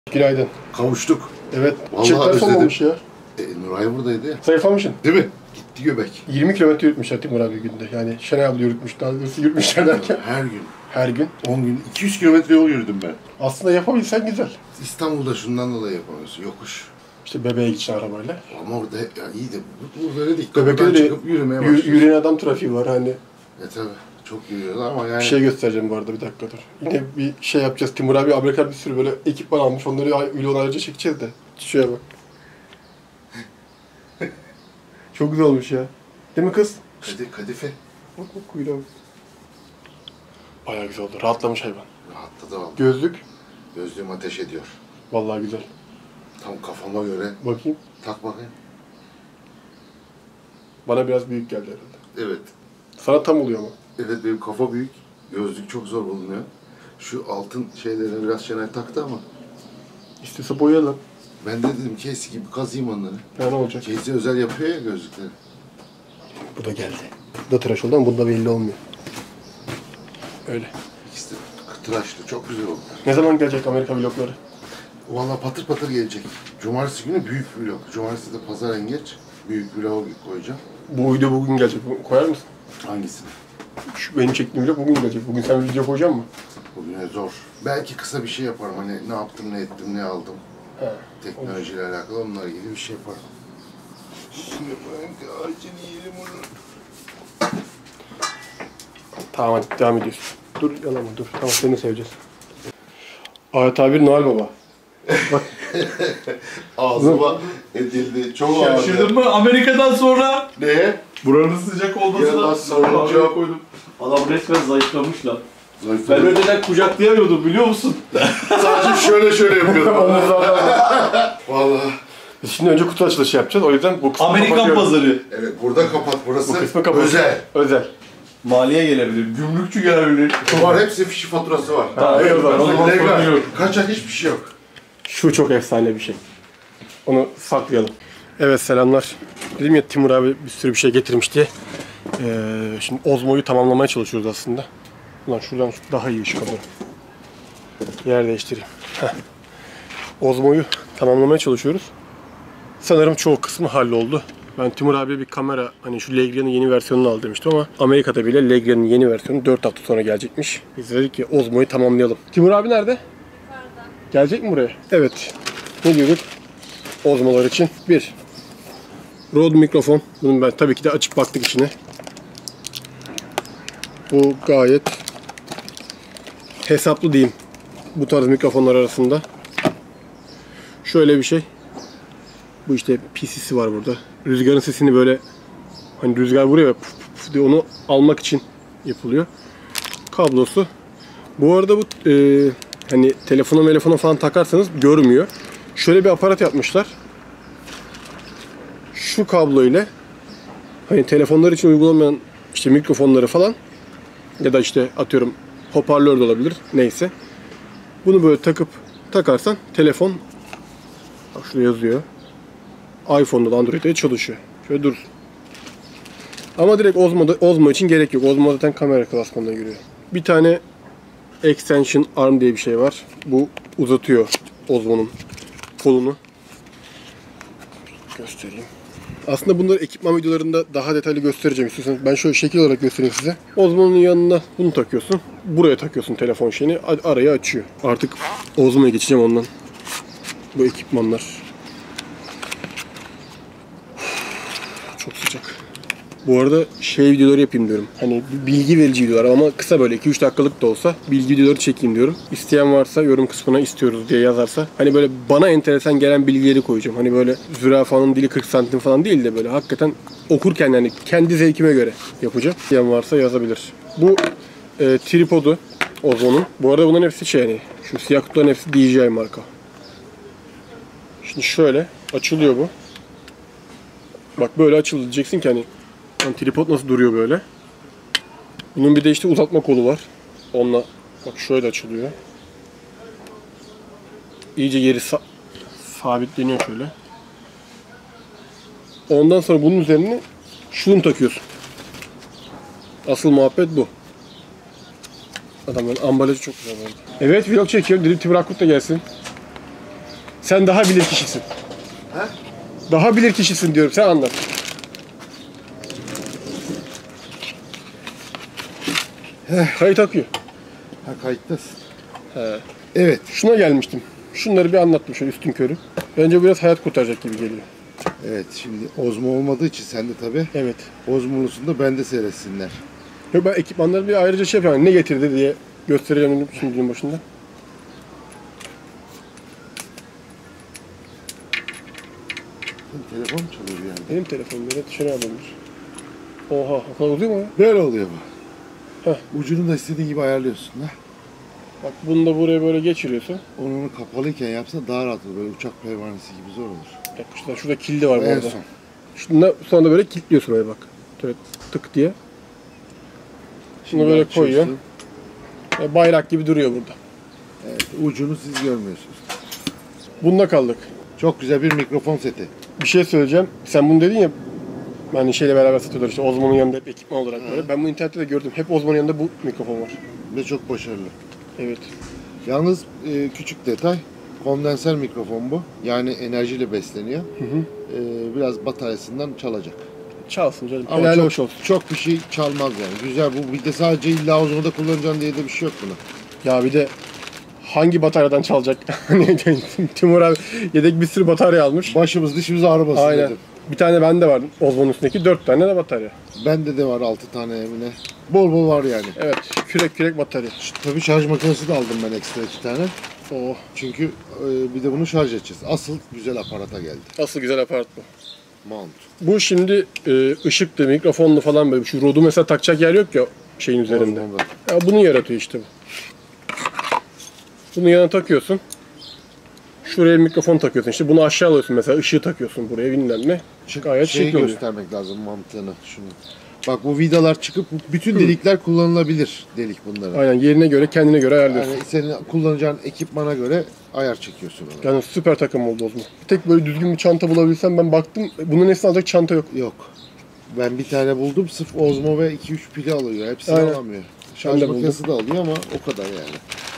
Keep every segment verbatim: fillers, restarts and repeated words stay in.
Günaydın. Kavuştuk. Evet. Vallahi Çiftler özledim. olmamış ya. E, Nuray buradaydı ya. Zayıflamışsın. Değil mi? Gitti göbek. yirmi kilometre yürütmüşler Timur abi günde. Yani Şenay abla yürütmüş. Daha doğrusu yürütmüşler derken. Her gün. Her gün. on gün. iki yüz kilometre yol yürüdüm ben. Aslında yapabilsen güzel. İstanbul'da şundan dolayı yapamıyorsun. Yokuş. İşte bebeğe gideceksin arabayla. Ama orada ya iyi de burada öyle değil. Göbekte Kapıdan de çıkıp yürümeye yü- başlıyorsun. yürüyen adam trafiği var hani. E tabi. Çok yürüyorlar ama yani. Bir şey göstereceğim bu arada, bir dakika dur. Yine bir şey yapacağız. Timur abi Amerika'da bir sürü böyle ekipman almış. Onları milyonlarca çekeceğiz de. Şuraya bak. Çok güzel olmuş ya. Değil mi kız? Kadi, kadife. Bak bak kuyruğa bak. Bayağı güzel oldu. Rahatlamış hayvan. Rahatladı valla. Gözlük. Gözlüğüm ateş ediyor. Vallahi güzel. Tam kafama göre. Bakayım. Tak bakayım. Bana biraz büyük geldi herhalde. Evet. Sana tam oluyor ama. Evet benim kafa büyük. Gözlük çok zor bulunuyor. Şu altın şeylere biraz Şenay taktı ama. İstiyorsa boyayalım. Ben de dedim Casey gibi kazıyım onları. Ya ne olacak? Casey özel yapıyor ya gözlükleri. Bu da geldi. Bu da tıraş oldu ama bunda belli olmuyor. Öyle. İkisi de tıraşlı. Çok güzel oldu. Ne zaman gelecek Amerika vlogları? Vallahi patır patır gelecek. Cumartesi günü büyük vlog. Cumartesi de pazar en geç. Büyük vlog koyacağım. Bu video bugün gelecek. Bu- Koyar mısın? Hangisini? Şu benim çektiğim vlog bugün gelecek. Bugün sen video koyacak mısın? Bugüne zor. Belki kısa bir şey yaparım. Hani ne yaptım, ne ettim, ne aldım. He. Teknolojiyle alakalı onunla ilgili bir şey yaparım. Şimdi ben ağacını yiyelim onu. Tamam hadi devam ediyorsun. Dur yalama dur. Tamam seni seveceğiz. Ahmet abi Noel Baba. Bak. Ağzıma edildi. Çok ağırdı. Şaşırdın mı? Amerika'dan sonra Ne? buranın sıcak Ya olmasına lan sorun yok. koydum. Adam resmen zayıflamış lan. Ben Zayıfladım. önceden kucaklayamıyordum biliyor musun? Sadece şöyle şöyle yapıyordum. Vallahi. Biz şimdi önce kutu açılışı yapacağız. O yüzden bu kısmı Amerikan kapatıyorum. pazarı. Evet burada kapat burası. Bu kısmı kapat. Özel. Özel. Maliye gelebilir, gümrükçü gelebilir. Var hepsi fişi faturası var. Ha, evet, o zaman Legal. sorun yok. Kaçak hiçbir şey yok. Şu çok efsane bir şey. Onu saklayalım. Evet selamlar. Dedim ya Timur abi bir sürü bir şey getirmiş diye. Ee, şimdi Ozmo'yu tamamlamaya çalışıyoruz aslında. Ulan şuradan daha iyi ışık alıyorum. Yer değiştireyim. Heh. Ozmo'yu tamamlamaya çalışıyoruz. Sanırım çoğu kısmı halloldu. Ben Timur abiye bir kamera, hani şu Legria'nın yeni versiyonunu al demiştim ama Amerika'da bile Legria'nın yeni versiyonu dört hafta sonra gelecekmiş. Biz dedik ki Ozmo'yu tamamlayalım. Timur abi nerede? Yukarıda. Gelecek mi buraya? Evet. Ne diyorduk? Ozmolar için. Bir. Rode mikrofon. Bunu ben tabii ki de açıp baktık içine. Bu gayet hesaplı diyeyim. Bu tarz mikrofonlar arasında. Şöyle bir şey. Bu işte P C'si var burada. Rüzgarın sesini böyle, hani rüzgar vuruyor ya, puf puf diye, onu almak için yapılıyor. Kablosu. Bu arada bu e, hani telefona telefona falan takarsanız görmüyor. Şöyle bir aparat yapmışlar. Şu kablo ile hani telefonlar için uygulanmayan işte mikrofonları falan ya da işte atıyorum hoparlör de olabilir, neyse. Bunu böyle takıp takarsan telefon, bak şurada yazıyor, iPhone'da da Android'de çalışıyor. Şöyle dursun. Ama direkt Ozmo'da, Ozmo için gerek yok. Ozmo zaten kamera klasmanına giriyor. Bir tane extension arm diye bir şey var. Bu uzatıyor Ozmo'nun kolunu. Göstereyim. Aslında bunları ekipman videolarında daha detaylı göstereceğim istiyorsanız. Ben şöyle şekil olarak göstereyim size. Ozmo'nun yanına bunu takıyorsun. Buraya takıyorsun telefon şeyini. Arayı açıyor. Artık Ozmo'ya geçeceğim ondan. Bu ekipmanlar. Çok sıcak. Bu arada şey videoları yapayım diyorum. Hani bilgi verici videolar ama kısa, böyle iki üç dakikalık da olsa bilgi videoları çekeyim diyorum. İsteyen varsa yorum kısmına istiyoruz diye yazarsa, hani böyle bana enteresan gelen bilgileri koyacağım. Hani böyle zürafanın dili kırk santim falan değil de böyle hakikaten okurken yani kendi zevkime göre yapacağım. İsteyen varsa yazabilir. Bu e, tripodu Ozmo'nun. Bu arada bunların hepsi şey, yani şu siyah kutuların hepsi D J I marka. Şimdi şöyle açılıyor bu. Bak böyle açıldı. Diyeceksin ki hani yani tripod nasıl duruyor böyle. Bunun bir de işte uzatma kolu var. Onunla bak şöyle açılıyor. İyice yeri sa sabitleniyor şöyle. Ondan sonra bunun üzerine şunu takıyorsun. Asıl muhabbet bu. Adamların ambalajı çok güzel oldu. Evet vlog çekiyor. Dedim Timur Akkurt da gelsin. Sen daha bilir kişisin. He? Daha bilir kişisin diyorum. Sen anlat. Kayıt akıyor. Ha kayıttasın. He. Evet. Şuna gelmiştim. Şunları bir anlattım şöyle üstün körü. Bence biraz hayat kurtaracak gibi geliyor. Evet şimdi Ozmo olmadığı için sen de tabii Evet. Ozmo'lusunda ben de seyretsinler. Yok ben ekipmanları bir ayrıca şey yapıyorum. Ne getirdi diye göstereceğim dedim şimdi gün başında. Senin telefon mu çalıyor yani? Benim telefonum böyle dışarı alınmış. Oha o kadar uzuyor mu ya? Böyle oluyor bu. Heh. Ucunu da istediğin gibi ayarlıyorsun. Ha? Bak bunu da buraya böyle geçiriyorsun. Onu kapalıyken yapsa daha rahat olur. Böyle uçak pervanesi gibi zor olur. Bak şurada, şurada kilidi var bu En arada. son. Şunda, sonra da böyle kilitliyorsun böyle bak. Böyle tık diye. Şunu böyle açıyorsun. koyuyorsun. Ve bayrak gibi duruyor burada. Evet, ucunu siz görmüyorsunuz. Bununla kaldık. Çok güzel bir mikrofon seti. Bir şey söyleyeceğim. Sen bunu dedin ya, hani şeyle beraber satıyorlar işte Ozmo'nun yanında hep ekipman olarak böyle. Ben bunu internette de gördüm. Hep Ozmo'nun yanında bu mikrofon var. Ve çok başarılı. Evet. Yalnız e, küçük detay. Kondenser mikrofon bu. Yani enerjiyle besleniyor. Hı hı. E, biraz bataryasından çalacak. Çalsın canım. Ama Helal çok, hoş olsun. çok bir şey çalmaz yani. Güzel bu. Bir de sadece illa Ozmo'da kullanacaksın diye de bir şey yok buna. Ya bir de hangi bataryadan çalacak? Hani Timur abi yedek bir sürü batarya almış. Başımız dişimiz ağrımasın Aynen. dedim. Bir tane bende var Ozmo'nun üstündeki dört tane de batarya. Bende de var altı tane evine. Bol bol var yani. Evet. Kürek kürek batarya. Tabii şarj makinesi de aldım ben ekstra iki tane. Oh. Çünkü e, bir de bunu şarj edeceğiz. Asıl güzel aparata geldi. Asıl güzel aparat bu. Mount. Bu şimdi e, ışıklı, mikrofonlu falan böyle. Şu rodu mesela takacak yer yok ya şeyin üzerinde. Ozmo'da. Ya bunu yaratıyor işte bu. Bunu yana takıyorsun. Şuraya mikrofon takıyorsun. İşte bunu aşağı alıyorsun mesela. Işığı takıyorsun buraya bilmem ne. Gayet Şeyi şekil oluyor. göstermek lazım mantığını. Şunu. Bak bu vidalar çıkıp bütün delikler kullanılabilir delik bunların. Aynen yerine göre kendine göre ayarlıyorsun. Yani senin kullanacağın ekipmana göre ayar çekiyorsun ona. Yani süper takım oldu o zaman. Bir tek böyle düzgün bir çanta bulabilsem ben baktım. Bunun hepsini alacak çanta yok. Yok. Ben bir tane buldum sırf Ozmo ve iki üç pili alıyor. Hepsini Aynen. alamıyor. Ben Şarj de makinesi de alıyor ama o kadar yani.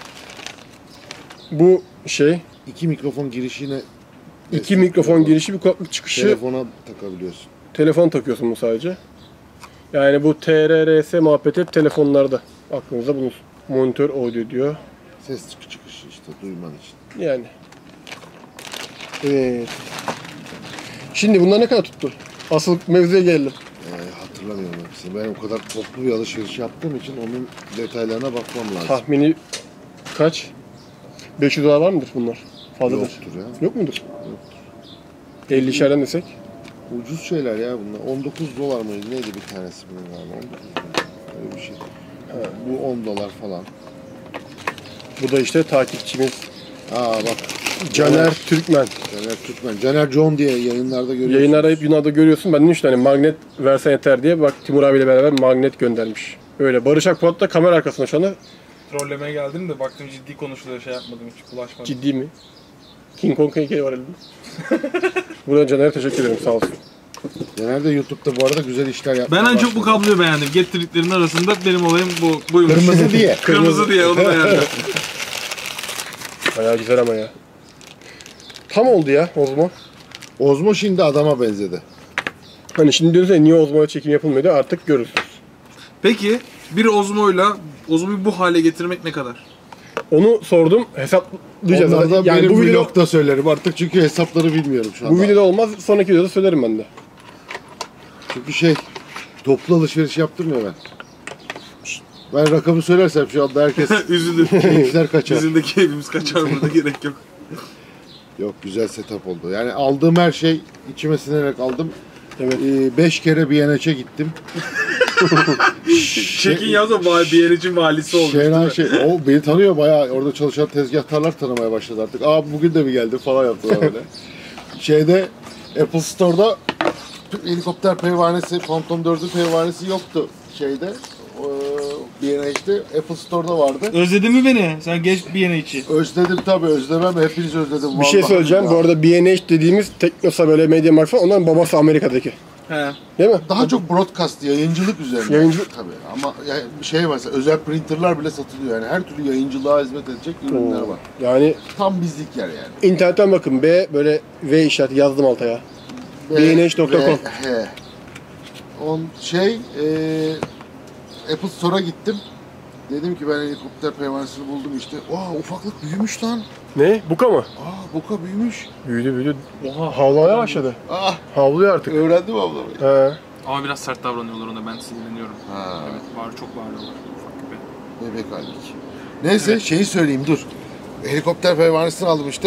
Bu şey İki mikrofon girişine iki mikrofon girişi bir kulaklık çıkışı. telefona takabiliyorsun. Telefon takıyorsun bu sadece. Yani bu T R R S muhabbeti hep telefonlarda. Aklınızda bulunsun. Monitör audio diyor. Ses çıkı çıkışı işte duyman için. Yani. Evet. Şimdi bunlar ne kadar tuttu? Asıl mevzuya gelelim. Ee, hatırlamıyorum hepsini. Ben o kadar toplu bir alışveriş yaptığım için onun detaylarına bakmam lazım. Tahmini kaç? beş yüz dolar var mıdır bunlar? Fazladır. Yoktur ya. Yok mudur? ellişerden desek. Ucuz şeyler ya bunlar. on dokuz dolar mıydı? Neydi bir tanesi bunun galiba? on dokuz dolar. Öyle bir şey. Ha, bu on dolar falan. Bu da işte takipçimiz Aa bak. Caner Türkmen. Caner Türkmen. Caner John diye yayınlarda görüyorsunuz. Yayınlarda hep Yunan'da görüyorsun. Ben de üç tane magnet versen yeter diye bak Timur abiyle beraber magnet göndermiş. Öyle. Barış Akpolat da kamera arkasında şu anda. Trollemeye geldim de baktım ciddi konuşuluyor, şey yapmadım, hiç bulaşmadım. Ciddi mi? King Kong heykeli var elimde. Buradan Caner'e teşekkür ederim sağ olsun. Caner de YouTube'da bu arada güzel işler yapmaya Ben en çok bu başladı. kabloyu beğendim. Getirdiklerinin arasında benim olayım bu buymuş. Kırmızı diye. Kırmızı diye onu beğendim. Bayağı güzel ama ya. Tam oldu ya Ozmo. Ozmo şimdi adama benzedi. Hani şimdi diyorsunuz ya niye Ozmo'ya çekim yapılmıyor diye artık görürsünüz. Peki bir Ozmo'yla Ozmo'yu bu hale getirmek ne kadar? Onu sordum hesaplayacağız. Onlar da Yani benim bu videoda, vlogda söylerim artık çünkü hesapları bilmiyorum şu anda. bu videoda olmaz sonraki videoda söylerim ben de. Çünkü şey toplu alışveriş yaptım ya ben. Ben rakamı söylersem şu anda herkes Üzülür. keyifler kaçar. Bizim de keyfimiz kaçar, burada gerek yok. Yok güzel setup oldu. Yani aldığım her şey içime sinerek aldım. Evet. Ee, beş kere B N H'e gittim. Çekin yazma, bir için valisi olmuş. Şener şey, o beni tanıyor bayağı, orada çalışan tezgahtarlar tanımaya başladı artık. Aa bugün de mi geldi falan yaptılar böyle. Şeyde Apple Store'da helikopter pervanesi, Phantom dördün pervanesi yoktu şeyde. B N H'de Apple Store'da vardı. Özledin mi beni? Sen geç bir yene içi. Özledim tabii, özlemem, hepiniz özledim. Bir şey vallahi söyleyeceğim. ya. Bu arada B and H dediğimiz Teknosa böyle Mediamarkt falan onların babası Amerika'daki. He. Değil mi? Daha çok broadcast, yayıncılık üzerine. Yayıncılık. Tabii ama yani şey var mesela özel printerlar bile satılıyor yani her türlü yayıncılığa hizmet edecek ürünler var. Yani Tam bizlik yer yani. internetten bakın. B böyle V işareti yazdım altaya. Ve- B N H nokta com. ve- he. On şey e, Apple Store'a gittim. Dedim ki ben helikopter pervanesini buldum işte. Aa ufaklık büyümüş lan. Ne? Buka mı? Aa boka büyümüş. Büyüdü büyüdü. Oha. Havlamaya başladı. Ah Havlıyor artık. öğrendim ablam. He. Ama biraz sert davranıyorlar ona, ben sinirleniyorum. Ha. Evet, bağır, çok bağırıyorlar. Ufak köpek. Bebek halbuki. Neyse Evet. şeyi söyleyeyim dur. Helikopter pervanesini aldım işte.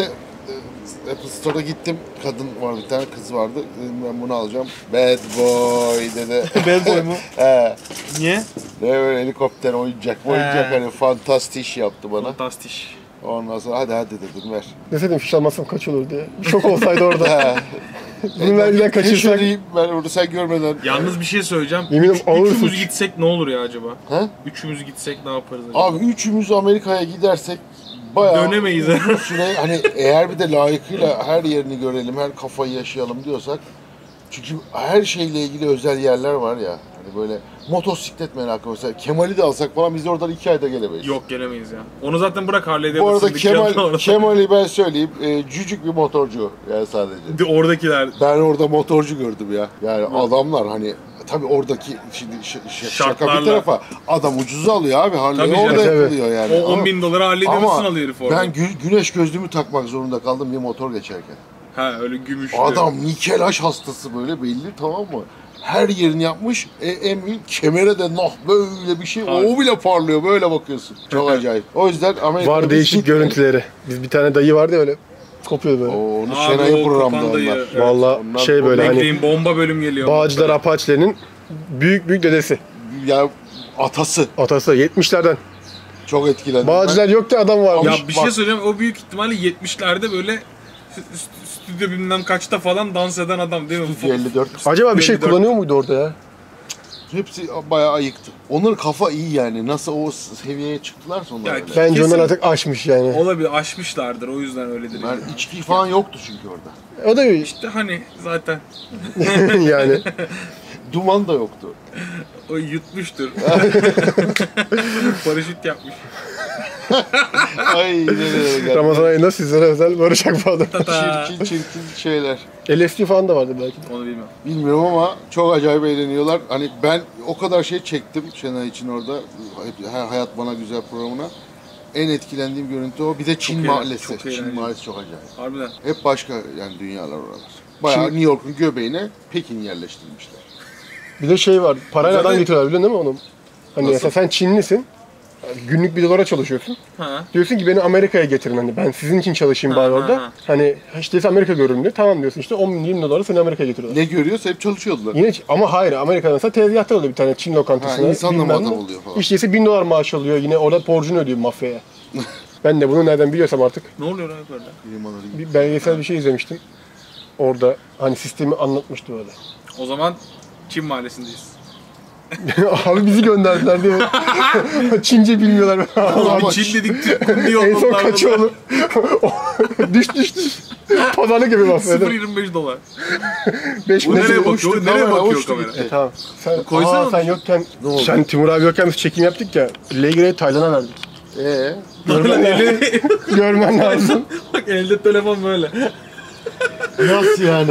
Ee, Apple Store'a gittim. Kadın var bir tane kız vardı. Dedim ben bunu alacağım. Bad boy dedi. Bad boy mu? He. Niye? Ne böyle helikopter oyuncak. Oyuncak He. hani fantastik yaptı bana. Fantastiş. Ondan sonra hadi hadi dedim ver. Deseydim fiş almazsam kaç olur diye. Bir şok olsaydı orada. He. Bunu vergiden kaçırsak. Keşfedeyim, ben onu sen görmeden. Yalnız bir şey söyleyeceğim. Eminim Üç, ağır üçümüz suç. gitsek ne olur ya acaba? He? Üçümüz gitsek ne yaparız acaba? Abi üçümüz Amerika'ya gidersek bayağı Dönemeyiz ha. uzun süre hani eğer bir de layıkıyla her yerini görelim, her kafayı yaşayalım diyorsak çünkü her şeyle ilgili özel yerler var ya. Hani böyle motosiklet merakı mesela Kemal'i de alsak falan biz de oradan iki ayda gelemeyiz. Yok, gelemeyiz ya. Onu zaten bırak Harley Bu arada Davidson'daki Kemal, adamlar. Kemal'i ben söyleyeyim e, cücük bir motorcu yani sadece. De Oradakiler. Ben orada motorcu gördüm ya. Yani adamlar hani tabii oradaki şimdi ş- ş- şaka bir Şartlarla. tarafa adam ucuza alıyor abi. Harley Tabii orada canım. yapılıyor yani. O on Ama- bin dolara Harley Ama Davidson alıyor herif orada. ben gü- güneş gözlüğümü takmak zorunda kaldım bir motor geçerken. Ha öyle gümüşlü. Adam nikelaj hastası böyle belli tamam mı? Her yerini yapmış. E, en büyük kemere de nah böyle bir şey. Abi. O bile parlıyor. Böyle bakıyorsun. Çok acayip. O yüzden Amerika'da Var değişik görüntüleri. Biz bir tane dayı vardı ya öyle. Kopuyordu böyle. Oo, onu Abi, Şenay'ın o programda kopan dayı. onlar. Evet. Valla onlar- şey böyle hani Bekleyin, bomba bölüm geliyor. Bağcılar Apaçle'nin büyük büyük dedesi. Ya atası. Atası yetmişlerden. Çok etkilendim. Bağcılar yoktu adam Ya varmış. bir şey Bak. söyleyeyim, o büyük ihtimalle yetmişlerde böyle stü- stüdyo bilmem kaçta falan dans eden adam değil mi? Ben elli dört. Acaba bir şey elli dört. kullanıyor muydu orada ya? Hepsi bayağı ayıktı. Onların kafa iyi yani. Nasıl o seviyeye çıktılar sonra Ya öyle. Bence Kesin. onlar artık aşmış yani. Olabilir, aşmışlardır, o yüzden öyledir. Ben Yani. içki falan yoktu çünkü orada. O da bir İşte hani zaten yani. Duman da yoktu. o yutmuştur. Paraşüt yapmış. Ay nereye geldi. Ramazan ayında sizlere özel Barış Akbağ'da. Tata. Çirkin çirkin şeyler. L S D falan da vardı belki. Onu bilmem. Bilmiyorum ama çok acayip eğleniyorlar. Hani ben o kadar şey çektim Şenay için orada. Hep- her Hayat Bana Güzel programına. En etkilendiğim görüntü o. Bir de Çin eğlen- mahallesi. çok Çin eğlenceli. mahallesi çok acayip. Harbiden. Hep başka yani dünyalar oralar. Bayağı Çin- New York'un göbeğine Pekin yerleştirmişler. Bir de şey var. Parayla Zaten- adam getiriyorlar biliyorsun değil mi onu? Hani Nasıl? mesela sen Çinlisin. Günlük bir dolara çalışıyorsun. Ha. Diyorsun ki beni Amerika'ya getirin hani ben sizin için çalışayım Ha, bari ha, orada. ha. Hani işte Amerika görürüm diyor. Tamam diyorsun işte on bin yirmi dolara seni Amerika'ya getiriyorlar. Ne görüyorsa hep çalışıyordular. Yine ama hayır Amerika'da mesela tezgahta oluyor bir tane Çin lokantasında. Ha, insanla bilmem muhatap ne. oluyor falan. İşçisi bin dolar maaş alıyor yine orada borcunu ödüyor mafyaya. Ben de bunu nereden biliyorsam artık Ne oluyor lan yukarıda? Limanları gibi. bir belgesel bir şey izlemiştim. Orada hani sistemi anlatmıştı böyle. O zaman Çin mahallesindeyiz. Abi bizi gönderdiler diye. Çince bilmiyorlar. Ama Çin dedik, Türk diye En son olmadılar. kaçı olur? düş düş düş. Pazarlık gibi sıfır bahsediyor. virgül yirmi beş dolar. beş Bu bin nereye lira. bakıyor? uçtu, Nereye kamera bakıyor uçtu kamera? gitti. E tamam. Sen, Koysana aa, onu. sen yokken, Ne oldu? sen Timur abi yokken biz çekim yaptık ya. Legre'yi Taylan'a verdik. Ee, Görmen lazım. Görmen lazım. Bak elde telefon böyle. nasıl yani?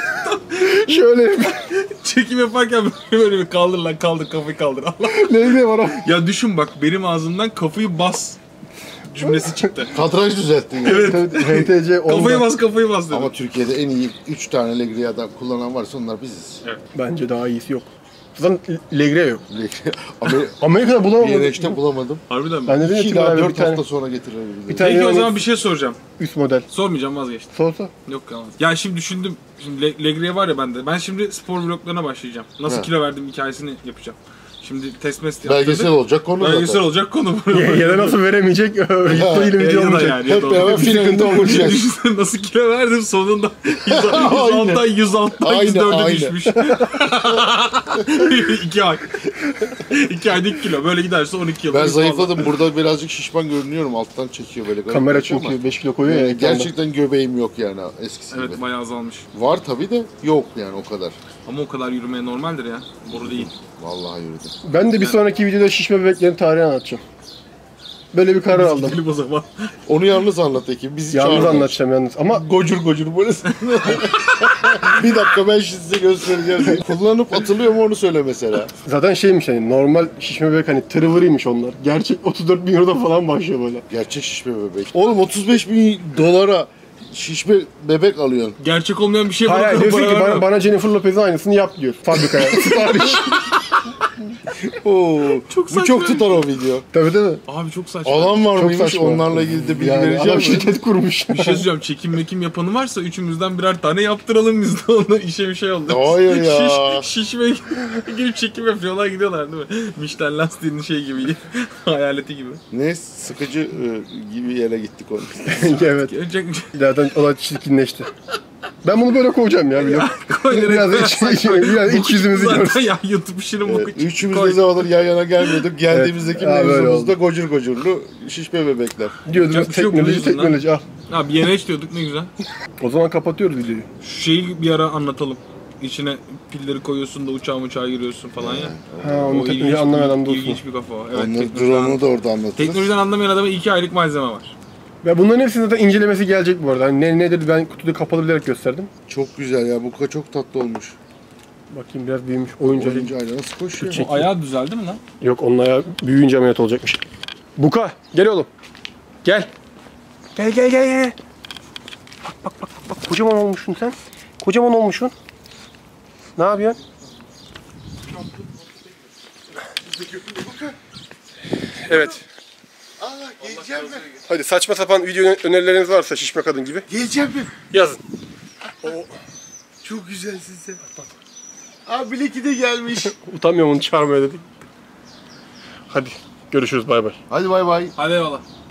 Şöyle Çekim yaparken böyle bir kaldır lan, kaldır kafayı kaldır. Allah. Legre var o. Ya düşün bak, benim ağzımdan kafayı bas cümlesi çıktı. Kadraj düzelttin ya. H T C Kafayı onda. bas, kafayı bas dedim. Ama Türkiye'de en iyi üç tane Legri adam kullanan varsa onlar biziz. Bence daha iyisi yok. Zaten Legre yok. Amer- Amerika'da bir bulamadım. yere işte bulamadım. Harbiden mi? Ben de dedim ya İki Timur daha abi bir dört tane hafta sonra getirebiliriz. bir tane Peki o yani zaman bir şey soracağım. üst model. Sormayacağım, vazgeçtim. Sorsa. Yok kalmaz. Ya şimdi düşündüm. Şimdi Le- Legriye var ya bende. Ben şimdi spor vloglarına başlayacağım. Nasıl He. kilo verdim hikayesini yapacağım. Şimdi test mest yaptırdık. Belgesel olacak konu Belgesel zaten. olacak konu. Ya, ya da nasıl veremeyecek? Yutma ile Ya video da olmayacak. yani, ya Hep da beraber Bir sıkıntı finalinde olacak. olacak. Düşünsene nasıl kilo verdim sonunda yüz altıdan yüz altıdan Aynen, yüz dörde aynen. düşmüş. İki ay. İki ayda iki kilo. Böyle giderse on iki yıl. Ben zayıfladım. Burada birazcık şişman görünüyorum. Alttan çekiyor böyle. garip Kamera bir şey ama çünkü beş kilo koyuyor ya. ekranda. Gerçekten göbeğim yok yani eskisi Evet, gibi. bayağı azalmış. Var tabii de yok yani o kadar. Ama o kadar yürümeye normaldir ya. Boru değil. Vallahi yürüdü. Ben de bir sonraki videoda şişme bebeklerin tarihini anlatacağım. Böyle bir karar aldım. Gidelim o zaman. Onu yalnız anlat Ekim. Bizi Yalnız çağırma. anlatacağım yalnız. Ama Gocur gocur böyle. Bir dakika ben şimdi size göstereceğim. Kullanıp atılıyor mu onu söyle mesela. zaten şeymiş hani normal şişme bebek hani tırıvırıymış onlar. Gerçek otuz dört bin euro falan başlıyor böyle. Gerçek şişme bebek. Oğlum otuz beş bin dolara şişme bebek alıyorsun. Gerçek olmayan bir şey Hayır hayır bırakıp diyorsun ki para bana, vermem. bana Jennifer Lopez'in aynısını yap diyor fabrikaya. Sipariş. Oo, Çok bu saçma. çok tutar o video. Tabii değil mi? Abi çok saçma. Alan var Çok mıymış saçma. onlarla ilgili de bilgi Yani vereceğim adam mi? şirket kurmuş. Bir şey söyleyeceğim. Çekim mekim yapanı varsa üçümüzden birer tane yaptıralım biz de onu. İşe bir şey oldu. Hayır ya. Şiş, şişme girip çekim yapıyorlar gidiyorlar değil mi? Michelin lastiğinin şey gibi. Hayaleti gibi. Ne sıkıcı e, gibi yere gittik onu. evet. Gerçek Zaten olay çirkinleşti. Ben bunu böyle kovacağım ya biliyorum. biraz iç, iç, biraz iç yüzümüzü Zaten görsün. ya YouTube şirin boku Evet, üçümüz ne zamandır yan yana gelmiyorduk. Geldiğimizdeki Evet, ya böyle mevzumuzda oldu. gocur gocurlu şişme bebekler. Diyordunuz Yapacak bir şey yok, teknoloji bu yüzden teknoloji al. Abi yere diyorduk ne güzel. O zaman kapatıyoruz videoyu. Şu şeyi bir ara anlatalım. İçine pilleri koyuyorsun da uçağa uçağa giriyorsun falan ya. Ha onu O teknoloji ilginç- anlamayan adam da olsun. İlginç bir kafa o. Evet, Onları teknolojiden, drone'u da orada anlatırız. teknolojiden anlamayan adama iki aylık malzeme var. Ve bunların hepsinin zaten incelemesi gelecek bu arada. Hani ne nedir ben kutuda kapalı bilerek gösterdim. Çok güzel ya. Bu ka- çok tatlı olmuş. Bakayım biraz büyümüş. Oyuncu. Oyuncu ayna nasıl koşuyor? Çek. O ayağı düzeldi mi lan? Yok onun ayağı büyüyünce ameliyat olacakmış. Buka gel oğlum. Gel. Gel gel gel gel. Bak bak bak bak, bak. Kocaman olmuşsun sen. Kocaman olmuşsun. Ne yapıyorsun? Evet. Aa, geleceğim mi? Hadi saçma sapan video önerileriniz varsa şişme kadın gibi Geleceğim mi? yazın. Çok güzelsin sen. Aa Bileki de gelmiş. Utanmıyorum onu çağırmaya dedik. Hadi görüşürüz bay bay. Hadi bay bay. Hadi eyvallah.